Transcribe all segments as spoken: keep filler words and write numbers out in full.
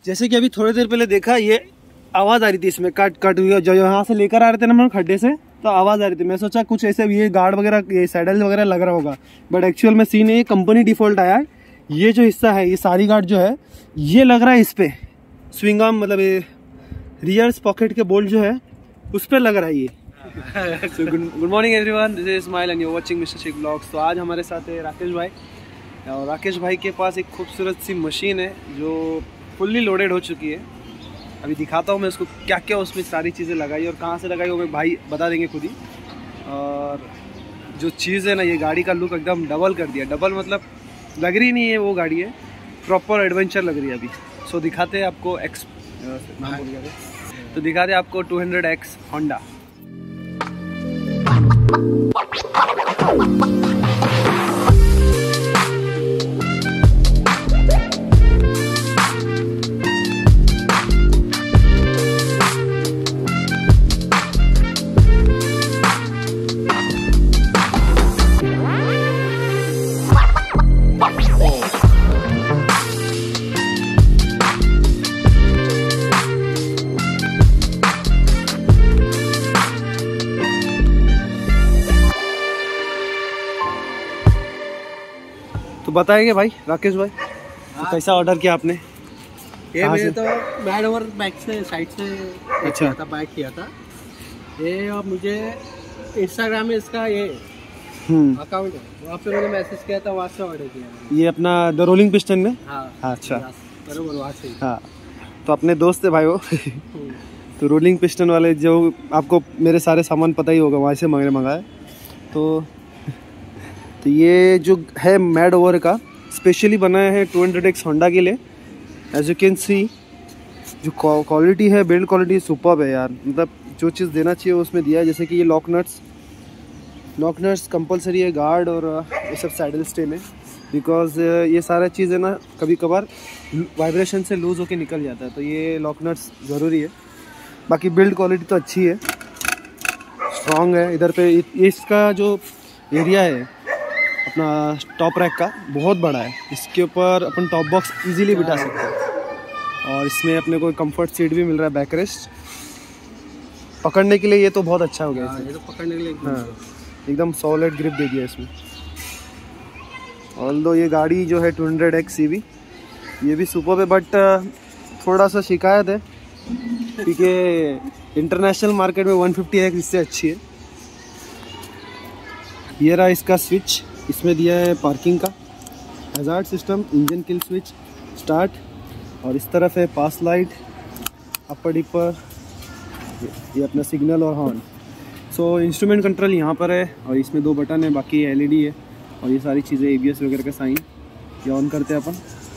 जैसे कि अभी थोड़ी देर पहले देखा, ये आवाज़ आ रही थी इसमें कट कट हुई, जो यहाँ से लेकर आ रहे थे ना हम खड्डे से, तो आवाज़ आ रही थी। मैं सोचा कुछ ऐसे ये गार्ड वगैरह, ये सैडल वगैरह लग रहा होगा, बट एक्चुअल में सीन है ये कंपनी डिफॉल्ट आया है। ये जो हिस्सा है, ये सारी गार्ड जो है, ये लग रहा है इस पे स्विंग आर्म, मतलब ये रियर्स पॉकेट के बोल्ट जो है उस पर लग रहा है ये। So good morning everyone, this is Ismail and you are watching mister Sheikh blogs. तो आज हमारे साथ है राकेश भाई, और राकेश भाई के पास एक खूबसूरत सी मशीन है जो फुल्ली लोडेड हो चुकी है। अभी दिखाता हूँ मैं उसको क्या क्या उसमें सारी चीज़ें लगाई और कहाँ से लगाई वो मैं भाई बता देंगे खुद ही। और जो चीज़ है ना, ये गाड़ी का लुक एकदम डबल कर दिया। डबल मतलब लग रही नहीं है वो गाड़ी है, प्रॉपर एडवेंचर लग रही है अभी। सो दिखाते हैं आपको एक्स नाम बोल गया तो दिखाते हैं आपको टू हंड्रेड एक्स होंडा। तो बताएंगे भाई राकेश भाई, तो कैसा ऑर्डर किया आपने? ये मैंने तो मैड ओवर बाइक से साइड से अच्छा था, बाइक किया था ये। और मुझे इंस्टाग्राम में इसका ये अकाउंट है, वहाँ पे मैंने मैसेज किया था, वहाँ से ऑर्डर किया। ये अपना द रोलिंग पिस्टन में? हाँ अच्छा बराबर वहाँ से। हाँ, तो अपने दोस्त है भाई वो। तो रोलिंग पिस्टन वाले जो आपको मेरे सारे सामान पता ही होगा, वहाँ से मैंने मंगाया। तो तो ये जो है मैड ओवर का स्पेशली बनाया है टू हंड्रेड एक्स होंडा के लिए। एज यू कैन सी जो क्वालिटी है, बिल्ड क्वालिटी सुपर्ब है यार। मतलब जो चीज़ देना चाहिए वो उसमें दिया है। जैसे कि ये lock nuts lock nuts compulsory है, गार्ड और ये सब सैडल स्टेन है, बिकॉज ये सारा चीज़ है ना कभी कभार वाइब्रेशन से लूज़ होके निकल जाता है, तो ये लॉक नट्स ज़रूरी है। बाकी बिल्ड क्वालिटी तो अच्छी है, स्ट्रॉन्ग है। इधर पे इसका जो एरिया है अपना टॉप रैक का बहुत बड़ा है, इसके ऊपर अपन टॉप बॉक्स इजीली बिठा सकते हैं। और इसमें अपने को कंफर्ट सीट भी मिल रहा है, बैक रेस्ट पकड़ने के लिए। ये तो बहुत अच्छा हो गया, ये तो पकड़ने के लिए हाँ एकदम सॉलिड ग्रिप दे दिया इसमें। ऑल्दो ये गाड़ी जो है two hundred X C V, ये भी सुपर्ब है, बट थोड़ा सा शिकायत है क्योंकि इंटरनेशनल मार्केट में वन फिफ्टी एक्स इससे अच्छी है। ये रहा इसका स्विच, इसमें दिया है पार्किंग का, hazard system, engine kill switch, start, और इस तरफ है पास लाइट, अपर डिपर, ये अपना सिग्नल और हॉर्न। सो इंस्ट्रूमेंट कंट्रोल यहाँ पर है, और इसमें दो बटन है, बाकी एलईडी है, और ये सारी चीज़ें एबीएस वगैरह का साइन। ये ऑन करते हैं अपन,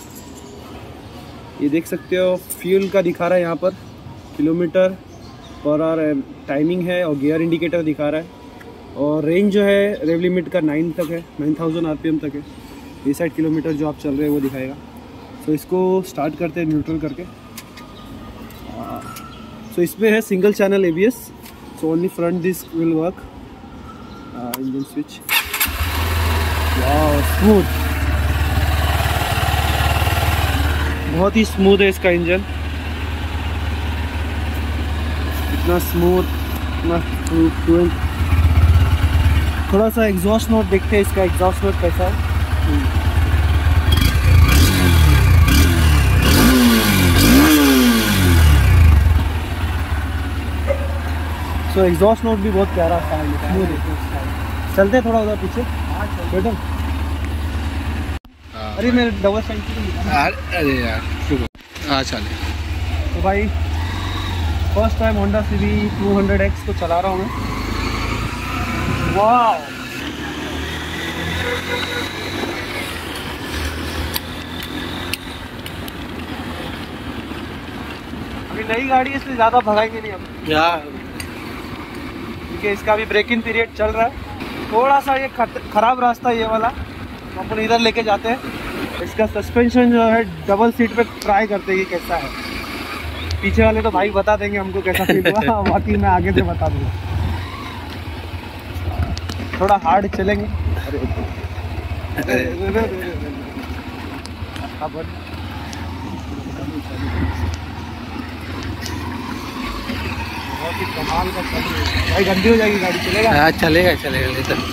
ये देख सकते हो फ्यूल का दिखा रहा है यहाँ पर, किलोमीटर पर आवर टाइमिंग है, और गियर इंडिकेटर दिखा रहा है। और रेंज जो है रेव लिमिट का नाइन तक है, नाइन थाउजेंड आरपीएम तक है। ये साइड किलोमीटर जो आप चल रहे हैं वो दिखाएगा। सो so, इसको स्टार्ट करते हैं न्यूट्रल करके। सो so, इसमें है single channel ABS, so only front this will work. Engine switch, wow smooth, बहुत ही स्मूथ है इसका इंजन, इतना स्मूथ, इतना फ्लुएंट। थोड़ा सा एग्जॉस्ट नोट देखते हैं, इसका एग्जॉस्ट नोट कैसा है। सो एग्जॉस्ट नोट भी बहुत प्यारा है। चलते हैं थोड़ा उधर पीछे, बेटा। अरे मेरे डबल साइड, अरे यार हाँ चले। तो भाई first time Honda CV two hundred X को चला रहा हूँ मैं। वाह, अभी नई गाड़ी है इसलिए ज़्यादा भगाएंगे नहीं हम यार, क्योंकि इसका भी ब्रेक इन पीरियड चल रहा है। थोड़ा सा ये खराब रास्ता ये वाला, हम अपन इधर लेके जाते हैं। इसका सस्पेंशन जो है डबल सीट पे ट्राई करते हैं कि कैसा है। पीछे वाले तो भाई बता देंगे हमको कैसा फील हुआ, बाकी मैं आगे से बता दूँगा। थोड़ा हार्ड चलेंगे। अरे अब भाई गंदी हो जाएगी गाड़ी, चलेगा? हाँ चलेगा चलेगा नहीं तो।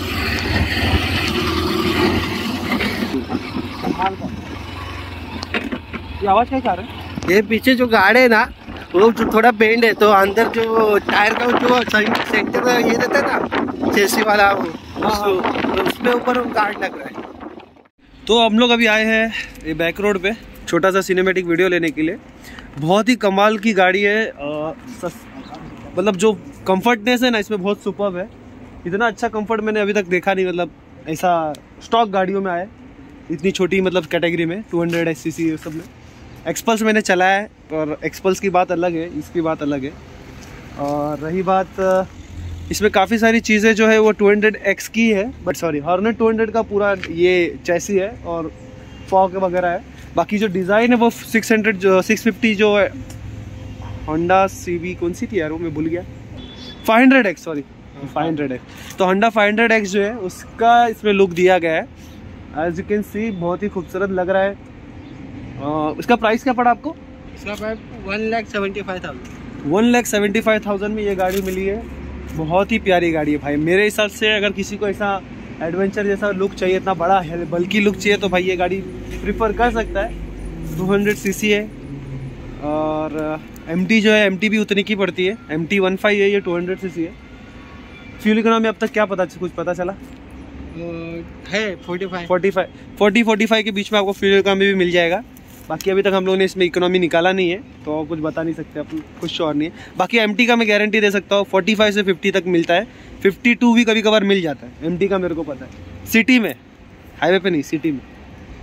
ये आवाज़ क्या आ रहा है? ये पीछे जो गाड़ी है ना वो जो थोड़ा बेंड है, तो अंदर जो टायर का जो सेंटर ये रहता है ना चेसी वाला वो, तो उसमें ऊपर गार्ड लग रहा है। तो हम लोग अभी आए हैं ये बैक रोड पे छोटा सा सिनेमैटिक वीडियो लेने के लिए। बहुत ही कमाल की गाड़ी है, मतलब जो कंफर्टनेस है ना इसमें बहुत सुपर्ब है। इतना अच्छा कंफर्ट मैंने अभी तक देखा नहीं, मतलब ऐसा स्टॉक गाड़ियों में आए इतनी छोटी मतलब कैटेगरी में two hundred S C C सब में। एक्सपल्स मैंने चलाया है और एक्सपल्स की बात अलग है, इसकी बात अलग है। और रही बात इसमें काफ़ी सारी चीज़ें जो है वो टू हंड्रेड एक्स की है, but sorry Hornet two hundred का पूरा ये चैसी है और फॉग वगैरह है। बाकी जो डिज़ाइन है वो सिक्स हंड्रेड जो सिक्स फिफ्टी जो है होंडा सी वी कौन सी थी यार वो मैं भूल गया, five hundred X sorry five hundred X तो होंडा फाइव हंड्रेड एक्स जो है उसका इसमें लुक दिया गया है। एज यू कैन सी बहुत ही खूबसूरत लग रहा है। uh, इसका प्राइस क्या पड़ा आपको? इसका price one lakh seventy five thousand one lakh seventy five thousand में ये गाड़ी मिली है। बहुत ही प्यारी गाड़ी है भाई। मेरे हिसाब से अगर किसी को ऐसा एडवेंचर जैसा लुक चाहिए, इतना बड़ा है बल्कि लुक चाहिए, तो भाई ये गाड़ी प्रिफर कर सकता है। टू हंड्रेड सी सी है और एम टी जो है एम टी भी उतनी की पड़ती है, एम टी वन फाइव है, ये टू हंड्रेड सी सी है। फ्यूल इकोनॉमी अब तक क्या पता कुछ पता चला है? Forty five forty five forty forty five के बीच में आपको फ्यूल इकोनॉमी भी मिल जाएगा। बाकी अभी तक हम लोगों ने इसमें इकोनॉमी निकाला नहीं है तो कुछ बता नहीं सकते, अपन कुछ श्योर नहीं है। बाकी एमटी का मैं गारंटी दे सकता हूँ फोर्टी फाइव से फिफ्टी तक मिलता है, फिफ्टी टू भी कभी कभार मिल जाता है। एमटी का मेरे को पता है, सिटी में, हाईवे पे नहीं, सिटी में।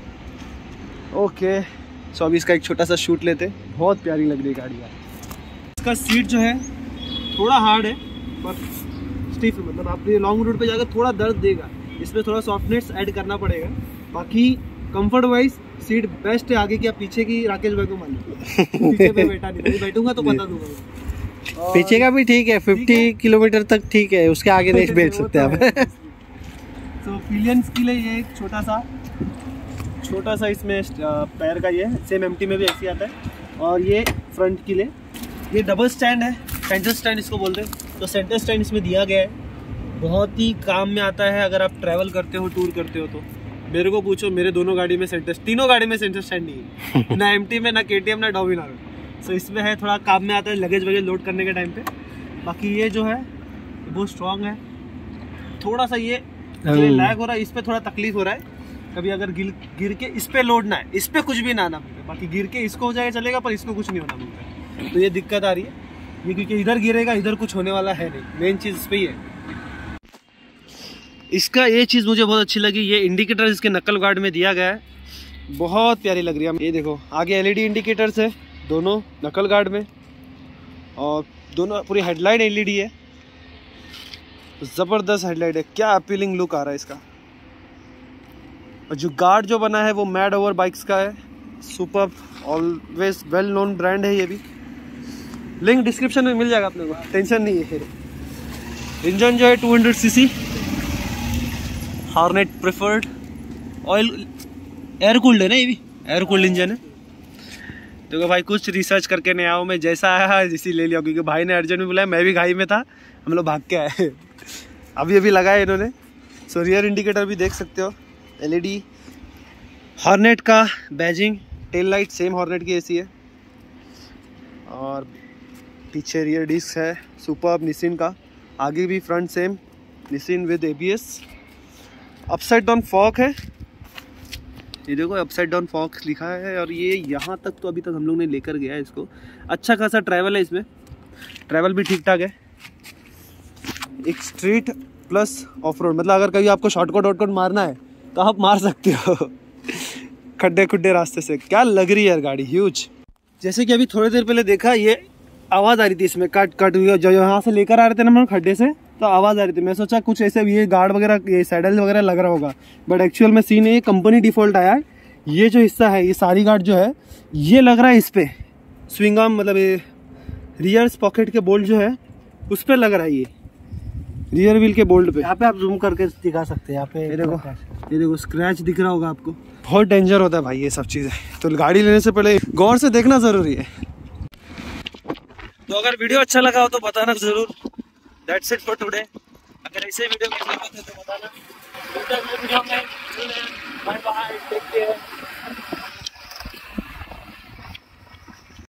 ओके सो अभी इसका एक छोटा सा शूट लेते। बहुत प्यारी लग रही है गाड़ी यार। इसका सीट जो है थोड़ा हार्ड है पर स्टिफ है, मतलब आप ये लॉन्ग रूट पे जाकर थोड़ा दर्द देगा, इसमें थोड़ा सॉफ्टनेस ऐड करना पड़ेगा। बाकी कंफर्ट वाइज सीट बेस्ट है। आगे की आप पीछे की राकेश भाई को मालूम, पीछे पे बैठा नहीं, बैठूंगा तो बता दूंगा। पीछे का भी ठीक है, फिफ्टी किलोमीटर तक ठीक है, उसके आगे नहीं बैठ सकते आप। तो पिलियंस के लिए ये एक छोटा सा छोटा सा इसमें पैर का ये सेम एमटी में भी ऐसे आता है। और ये फ्रंट के लिए ये डबल स्टैंड है, सेंटर स्टैंड इसको बोलते हैं। तो सेंटर स्टैंड इसमें दिया गया है, बहुत ही काम में आता है अगर आप ट्रैवल करते हो, टूर करते हो। तो मेरे को पूछो, मेरे दोनों गाड़ी में सेंटर, तीनों गाड़ी में सेंटर स्टैंड नहीं है, ना एमटी में, ना केटीएम, ना डोमिनार। सो इसमें है थोड़ा काम में आता है लगेज वगैरह लोड करने के टाइम पे। बाकी ये जो है बहुत स्ट्रॉन्ग है। थोड़ा सा ये लैग हो रहा है, इस पर थोड़ा तकलीफ हो रहा है। कभी अगर गिर गिर के इस पे लोड ना है, इस पे कुछ भी ना आना मिलता है। बाकी गिर के इसको हो जाएगा चलेगा, पर इसको कुछ नहीं होना मिलता है। तो ये दिक्कत आ रही है ये, क्योंकि इधर गिरेगा इधर कुछ होने वाला है नहीं। मेन चीज़ इस पर ही है। इसका ये चीज़ मुझे बहुत अच्छी लगी, ये इंडिकेटर इसके नकल गार्ड में दिया गया है, बहुत प्यारी लग रही है। ये देखो आगे एलईडी इंडिकेटर्स है दोनों नकल गार्ड में, और दोनों पूरी हेडलाइट एलईडी है, ज़बरदस्त हेडलाइट है। क्या अपीलिंग लुक आ रहा है इसका। और जो गार्ड जो बना है वो मैड ओवर बाइक्स का है, super, always well known brand है ये भी। लिंक डिस्क्रिप्शन में मिल जाएगा अपने को, टेंशन नहीं है। इंजन जो है two hundred C C Hornet preferred, oil air cooled है ना, ये भी एयर कूल्ड इंजन है। देखो भाई कुछ रिसर्च करके नहीं आया मैं, जैसा आया इसी ले लिया, क्योंकि भाई ने अर्जेंट में बुलाया, मैं भी घाई में था, हम लोग भाग के आए। अभी अभी लगाया इन्होंने। सो रियर इंडिकेटर भी देख सकते हो, एलईडी, हॉर्नेट का badging, tail light same Hornet की एसी है, और पीछे रियर डिस्क है सुपर्ब निसिन का, आगे भी front same Nissin with ABS. Upside down fork है, ये देखो अपसाइड डाउन फॉक लिखा है। और ये यहाँ तक तो अभी तक हम लोग ने लेकर गया है इसको। अच्छा खासा ट्रैवल है इसमें, ट्रैवल भी ठीक ठाक है। एक स्ट्रीट प्लस ऑफ रोड, मतलब अगर कभी आपको शॉर्टकट वॉटकट मारना है तो आप मार सकते हो खड्डे खुड्डे रास्ते से। क्या लग रही है यार गाड़ी, ह्यूज। जैसे कि अभी थोड़ी देर पहले देखा, ये आवाज़ आ रही थी इसमें, कट कट हुई, जो यहाँ से लेकर आ रहे थे ना हम खड्डे से, तो आवाज़ आ रही थी। मैं सोचा कुछ ऐसे ये गार्ड वगैरह, ये सैडल वगैरह लग रहा होगा, बट एक्चुअल में सीन है ये कंपनी डिफॉल्ट आया है। ये जो हिस्सा है, ये सारी गार्ड जो है, ये लग रहा है इस पे स्विंग आर्म, मतलब ये रियर पॉकेट के बोल्ट जो है उस पर लग रहा है, ये रियर व्हील के बोल्ट पे। यहाँ पे आप जूम करके दिखा सकते हैं। यहाँ पे ये देखो, ये देखो स्क्रैच दिख रहा होगा आपको। बहुत डेंजर होता है भाई ये सब चीज़ें, तो गाड़ी लेने से पहले गौर से देखना ज़रूरी है। तो अगर वीडियो अच्छा लगा हो तो बताना ज़रूर। That's it for today. अगर ऐसे वीडियो कैसे लगे तो बताना। Bye bye, take care.